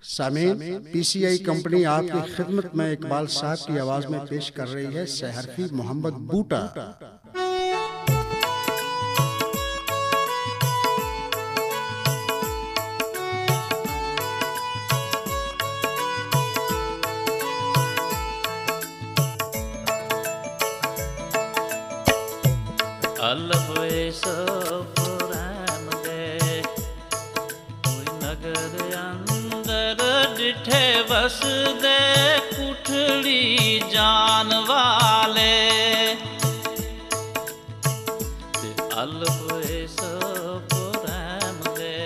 सामीन, PCI company आपकी खिदमत में इकबाल साहब की आवाज में पेश कर रही है सहरफी मोहम्मद बूटा। बस दे कुठड़ी जान वाले ते अलवे सब रैम दे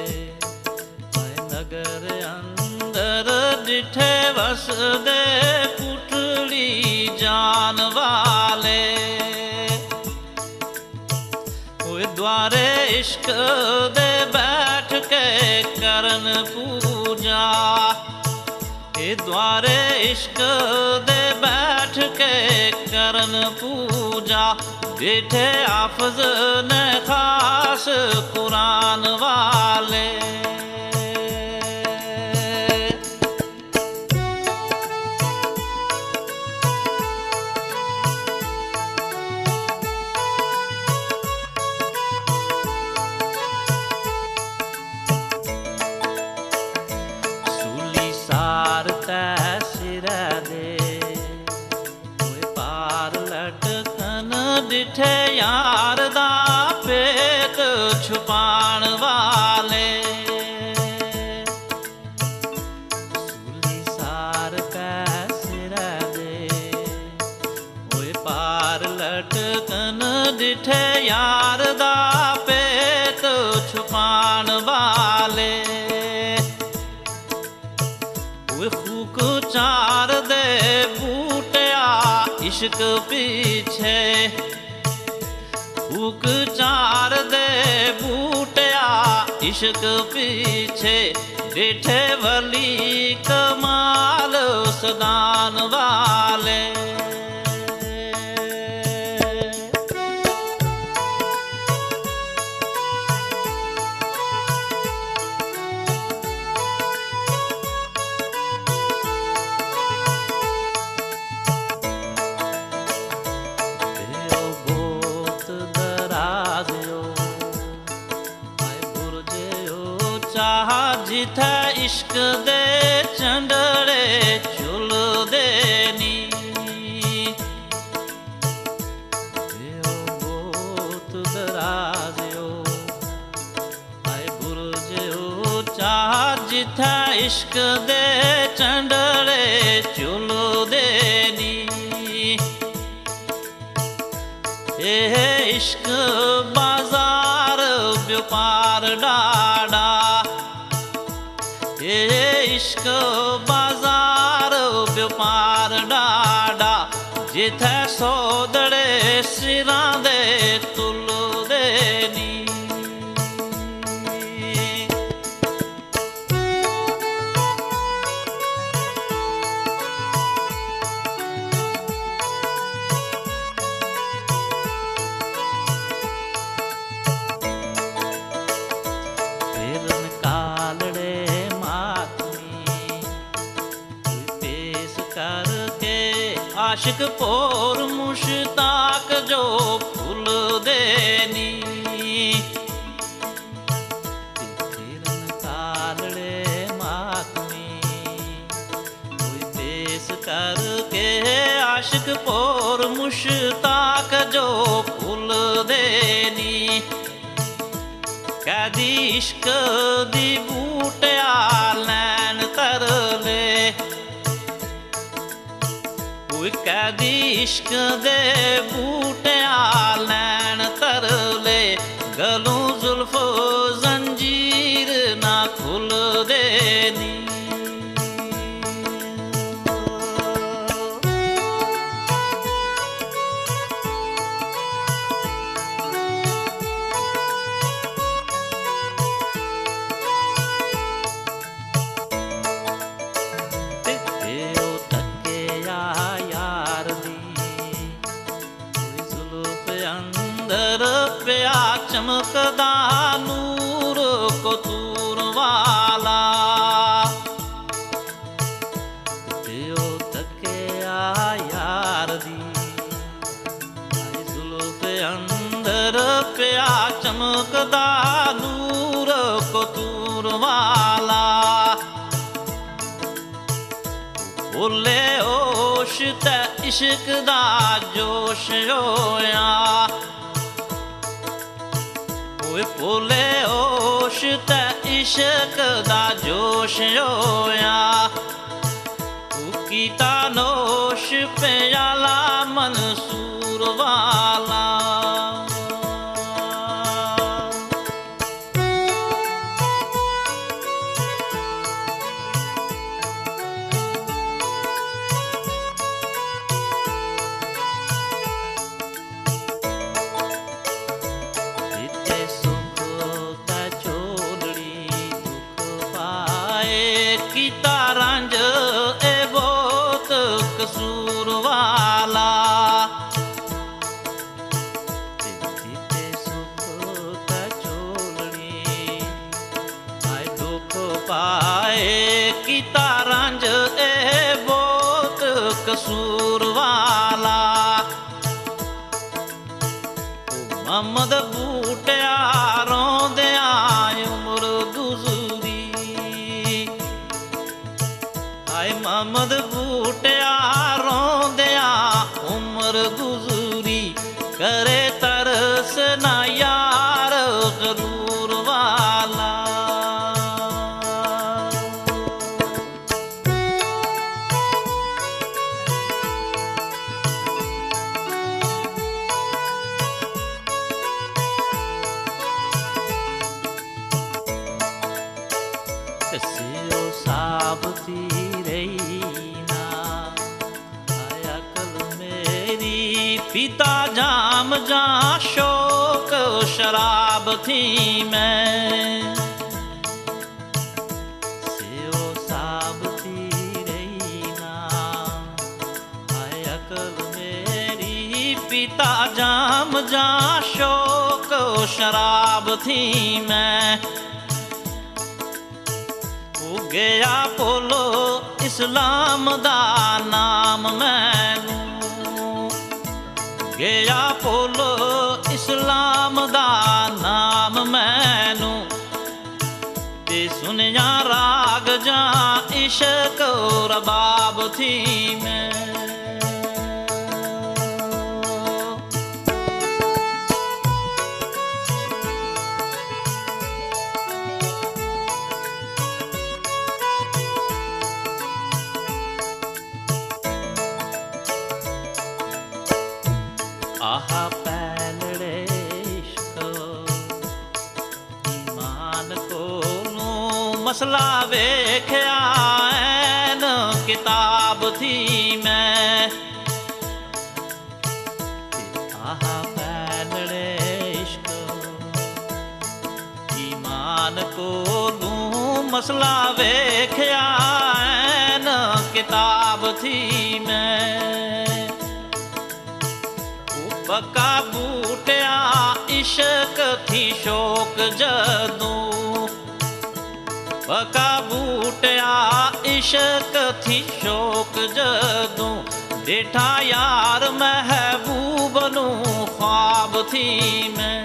नगर अंदर डिठे बस दे कुठड़ी जान वाले द्वारे इश्क दे बैठ के करन पूजा द्वारे इश्क दे बैठ के करन पूजा बैठे हाफिज ने खास कुरान वाले डिठे यार दा पेट छुपाण वाले सूली सार कैसिर दे ओए पार लटकन डिठे यार दा पेट छुपाण वाले ओए फूक चार दे बूटिया इश्क पीछे फूक चार दे बूटिया इश्क पीछे डिठे वली कमाल सदान वाले जिथे इश्क दे चंडड़े चुल देनी बहुत दराजो आए बुरजो चाह जिथे इश्क दे चंडड़े चुल देनी इश्क बाजार व्यापार डाडा इश्क बाजार व्यापार डाडा जिथे सौदड़े सिरां दे तुल देनी आशिक पोर मुश्ताक जो फूल देनी कालड़े मातमी कोई पेश करके आशिक पोर मुश्ताक जो फूल देनी कैदी इश्क दी बूटिया लैन तरले कैदी इश्क दे बूटिया लैन तरले गलों जुल्फ जंजीर ना खुल देनी चमक भुले होश ते इश्क दा जोश होया ओए भुले होश ते इश्क दा जोश होया तू कीता नोश प्याला मंसूर वाला कीता रंज ए बहुत कसूर वाला दिते सुख ता चोलनी आए दुख पाए कीता रंज ए बहुत कसूर वाला मोहम्मद बूटिया रोंदिया उम्र गुजरी मोहम्मद बूटिया रोंदिया उम्र गुजरी करे तरस ना यार गरूर वाला सियो साबती पीता जाम जा शोक शराब थी मैं सेओ साब थी रही ना आए अकल मेरी पीता जाम जा शोक शराब थी मैं गया बोलो इस्लाम दा नाम मैनू गया बोलो इस्लाम दा नाम मैनू ते सुनिया राग जा इश्क रबाब थी मैं आहा पैलड़े इश्क ईमान कोलू मसला वेख्या ऐन किताब थी मैं आहा पैलड़े इश्क ईमान कोलू मसला वेख्या ऐन किताब थी मैं पक्का बूटिया इश्क थी शौक जदूं पक्का बूटिया इश्क थी शौक जदूं देखा यार महबूब नू ख्वाब थी मैं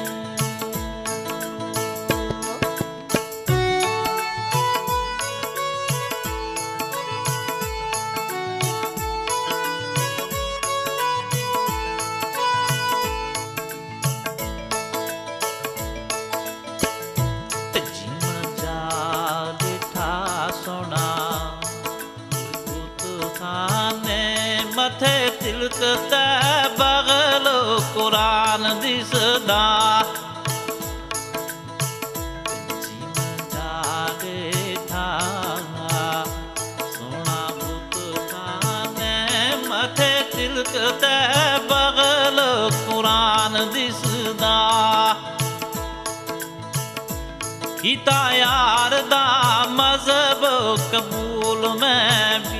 मथे तिलक ते बगल कुरान दिसदा सोना बुत खाने मथे तिलक ते बगल कुरान दिसदा कीता यार दा मजहब कबूल मैं भी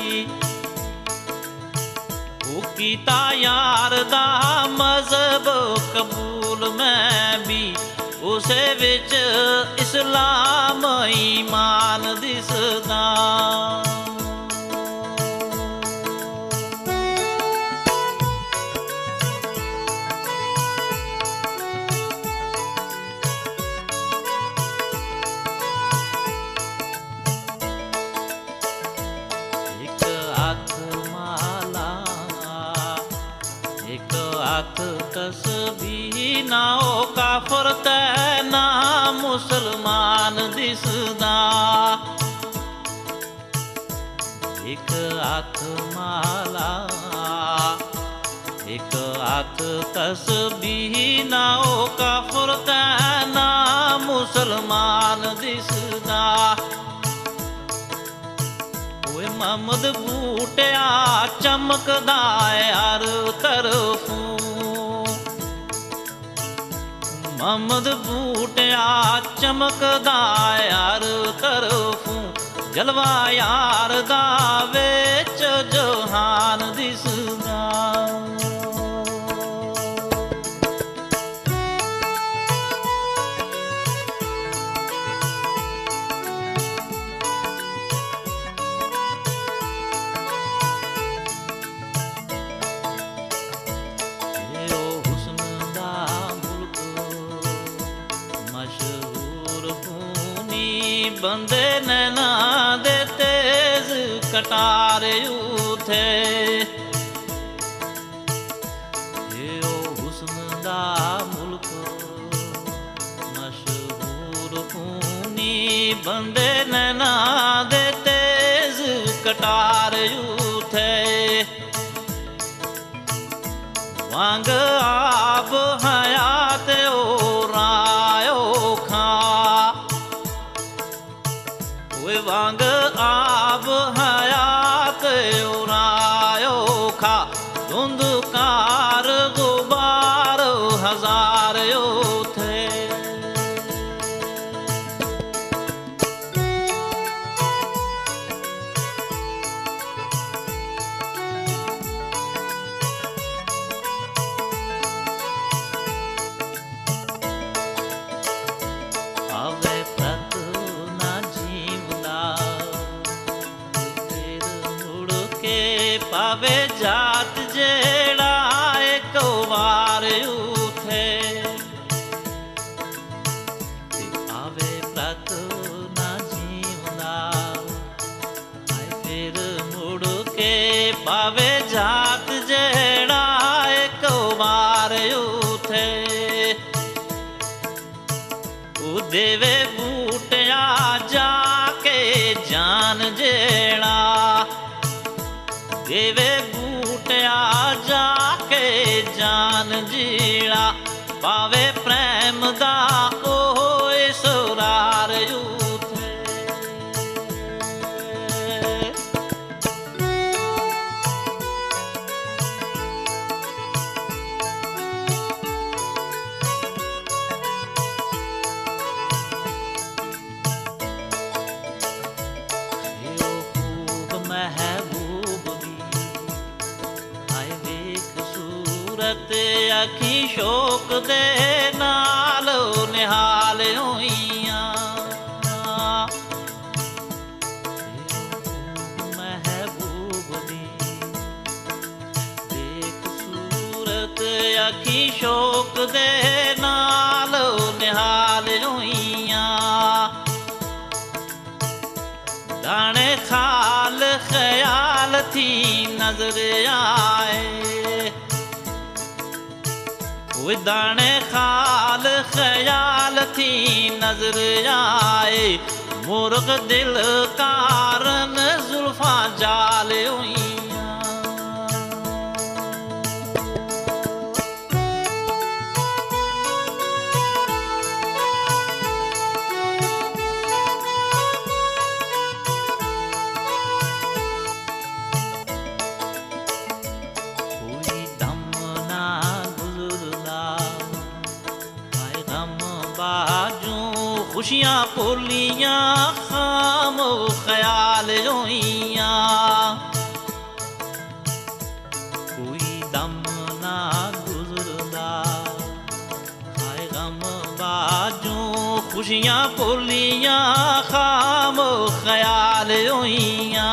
कीता यार दा मजहब कबूल मैं भी उसे विच इस्लाम ईमान दिसदा हथ तस्बीह ना ओ काफर ते ना मुसलमान दिसदा। एक हथ माला एक हथ तस्बीह ना ओ काफर ते ना मुसलमान दिसदा। ओए महमद बूटिया चमकदा है हर तरफों। महमद बूटिया चमकदा है हर तरफों। जलवा यार दा विच जहान दिसदा। बंदे नैना दे तेज कटारे उठे। ओ हुस्न दा मुल्क मशहूर खूनी। बंदे नैना दे तेज कटारे उठे। वांग आब हयात ओ रायो खा। वांग आब हयात उरायो खा। धुंधकार गुबार हजार थे। आवे प्रत ना जीवदा पावे जात जेड़ा एक वार उठे। आवे प्रत ना जीवदा फिर मुड़ के पावे जात जेड़ा एक वार उठे। देवे बूटिया जाके जान जेड़ा। देवे बूटिया जाके जान जीड़ा। पावे प्रेम दा ओ इसरार उठे। खूब महबूब अखी शोक दे नाल निहाल होइयां। महबूब दी देख सूरत अखी शोक दे नाल निहाल होइयां। दाने खाल ख्याल थी नजर आए। दाने खाल ख्याल थी नजर आए। मुर्ग दिल कारण जुल्फा जाल हुइयां। खुशियां भुलियां खाम ख्याल होइयां। कोई दम ना गुजरदा हाय गम बाजू। खुशियां भुलियां खाम ख्याल होइयां।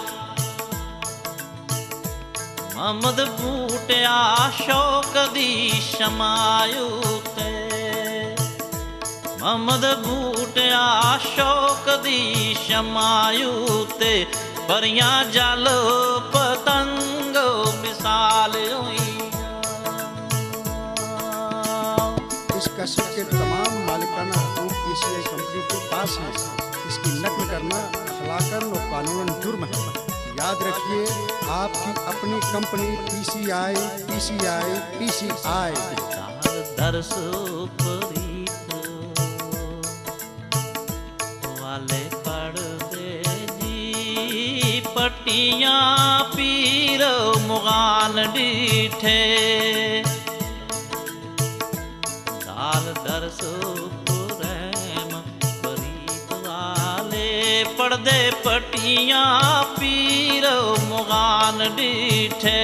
महमद बूटिया शौक दी शमायू ते। महमद बूटिया शौक दी शमायू ते। परियां जल पतंग मिसाल होइयां। इस कैसेट के तमाम मालिकाना हकूक पीसीआई कंपनी के पास है। इसकी नकल करना अखलाकन और कानूनन जुर्म है। याद रखिए, आपकी अपनी कंपनी पीसीआई दरस वाले पढ़दे जी पट्टियां पीर मुगान डीठे दाल दरस प्रेम परीत वाले पढ़दे पट्टियां पीर मुगान डीठे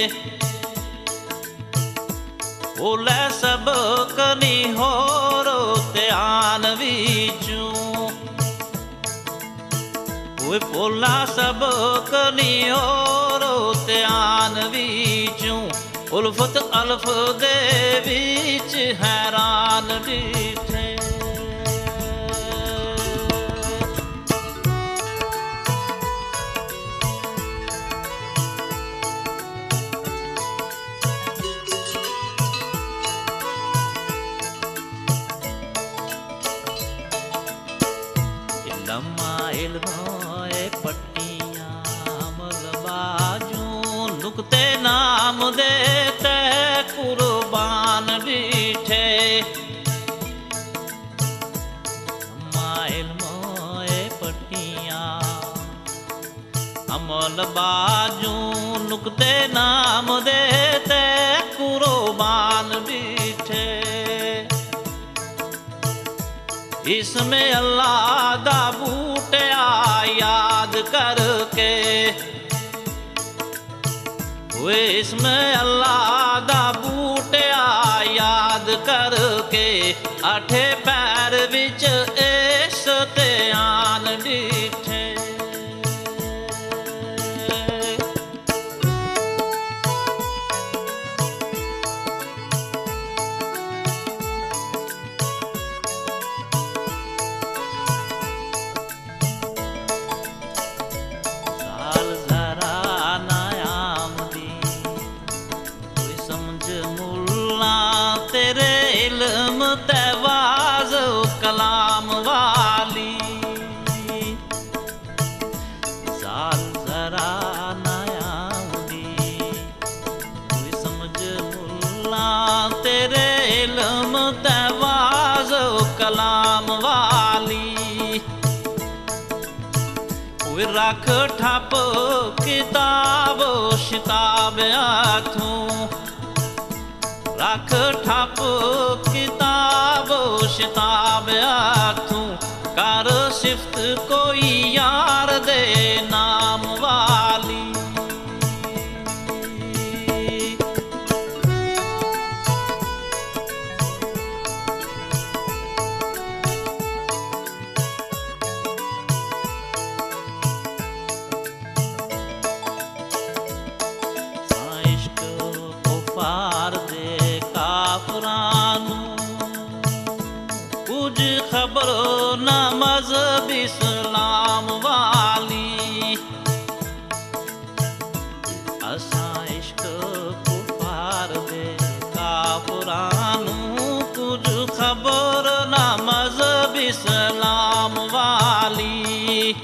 बोले सब कनी होरो त्यान विचू वे बोला सब कनी होरो त्यान विचू उल्फत अल्फ दे विच हैरान डीठे नुकते नाम देते कुर्बान डीठे माइल मोए पट्टियां अमल बाजू नुकते नाम देते कुर्बान डीठे इसमें अल्लाह दा बूटिया याद करके वे इसमें अल्लाह दा बूटिया याद करके अठे पैर विच इस त्यान डीठे कलाम वाली साल जरा नयादी कोई समझ मुल्ला तेरे इल्म तवाज़ कलाम वाली कोई रख ठप किताब शिताब आथूं रख ठप किताब शिताब आथूं कर सिफ्त कोई यार दे नाम वाली इश्क कुफार दे काफरानू कुछ खबर न मजहब इस्लाम वाली असा इश्क कुफार दे काफरानू कुछ खबर न मजहब इस्लाम वाली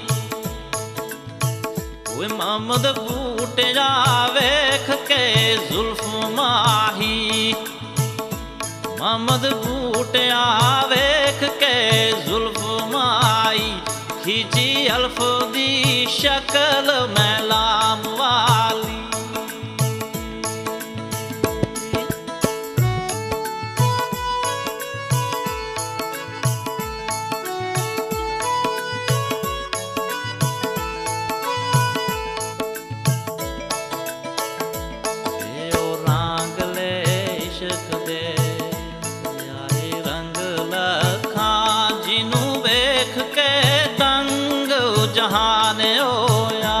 वे मोहम्मद बूटे जा वेख के जुल्फ माही मोहम्मद बूटिया वेख के जुल्फ माई खींची अल्फ दी शक्ल मैलाम वाली जहान होया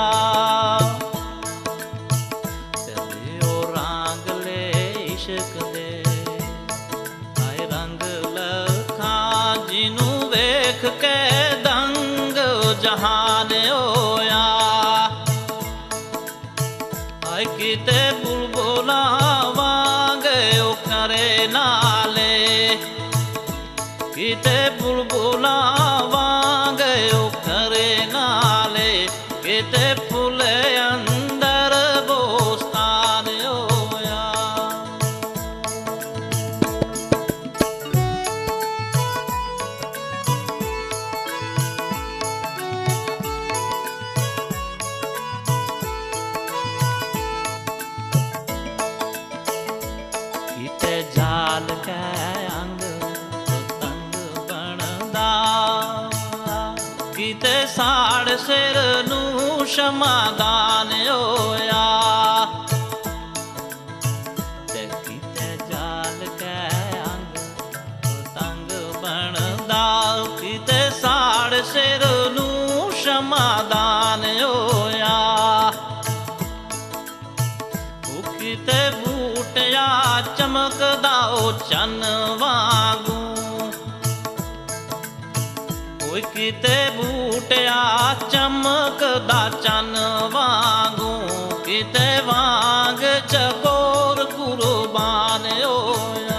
तेरे ओ रंग ले इश्क दे आए रंग लखा जिनू वेख के दंग जहान होया आए किते बुलबुला वांगे ओ करे नाले सिर नू शमादान होया। ते कीते जाल कै अंग तंग बनदा, कीते साड़ सिर नू शमादान होया। कीते बूटिया चमकदा ओ चन वांगू, कीते बूटिया चमकदा चन वांगू, कीते वांग चकोर कुर्बान होया।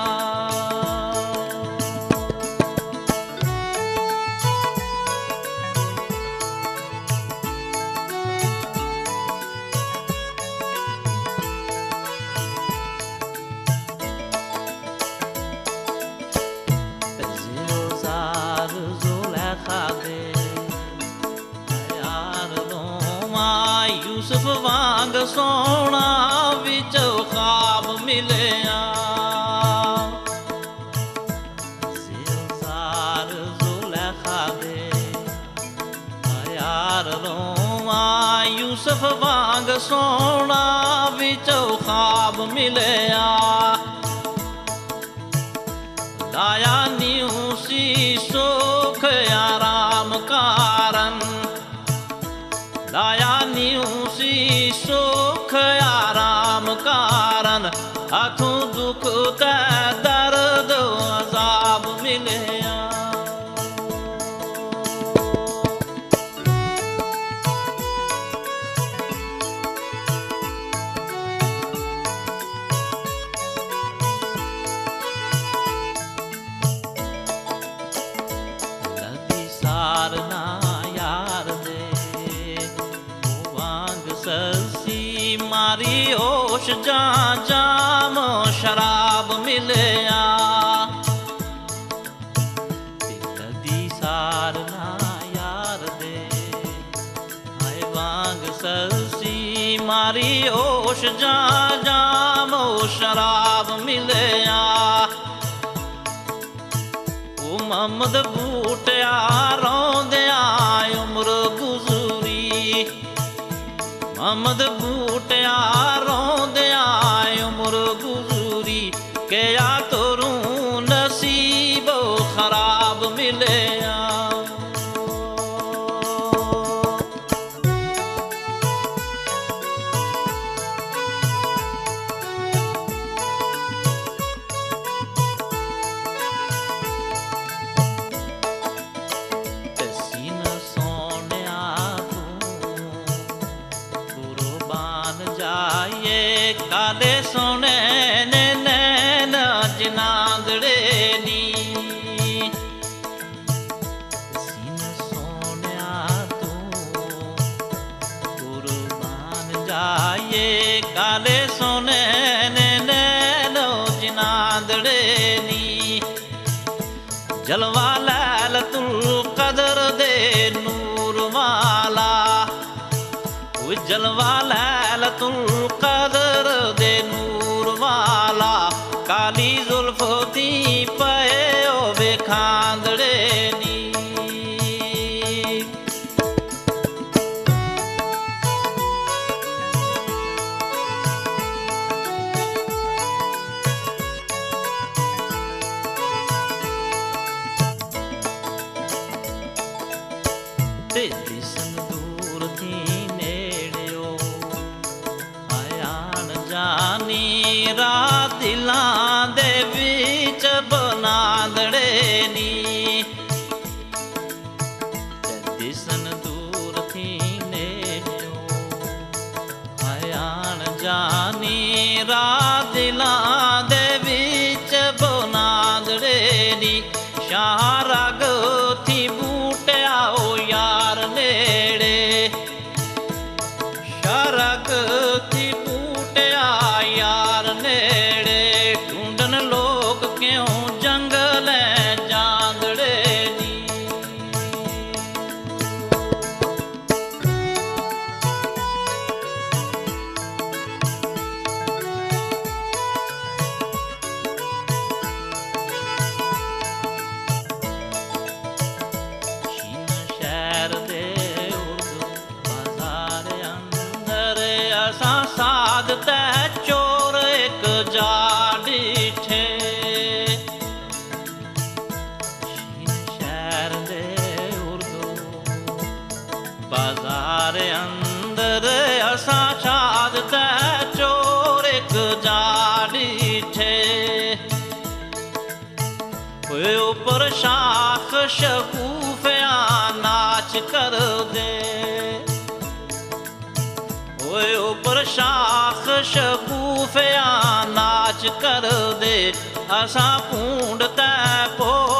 यूसुफ वांग सोना विच ख्वाब मिलिया। सिरसार जुलेखा दे यार रोवा, यूसुफ वांग सोना विच ख्वाब मिलिया। लाया न्यू सी सुख आराम कारण, लाया न्यू सी सुख आराम कारण, हाथों दुख ते दर्द अजाब मिलिया। लदी सार ना यार दे ससी मारी होश जा जाम शराब मिलिया। लदी सार ना यार दे हाय वांग ससी मारी होश जा जाम शराब मिलिया। ओ मोहम्मद बूटिया रोंदिया उम्र गुजरी, मोहम्मद बूटिया रोंदिया उम्र गुजरी, के या तोरू नसीब खराब मिलिया। काले सोने ने नैन जनादड़े नी, सीन सोनिया तू कुर्बान जाए। काले सोने ने नैन जनादड़े नी, जलवा लैलतुल कदर दे नूर वाला, जलवा लैलतुल कदर दे नूर वाला। काली जुल्फ दी पए होवे खांदड़े नी, ते दिसन दूर थी जानी रात दिलां दे विच बनांदड़े नी। दिसन दूर थी नेड़ो आयान जानी रात दिलां दे विच बनांदड़े नी। शाह रग थी बूटिया ओ यार नेड़े, शाह रग थी यार नेड़े, ढूंढन लोग क्यों जंगल जांदड़े नी। ते चोर एक जाड़ी ठे शहर दे उर्दू बाजार अंदर असा छाद ते चोर एक जाड़ी ठे ऊपर शाख शगुफिया नाच कर दे ऊपर शाख शगुफिया नाच कर दे असा पूंड ते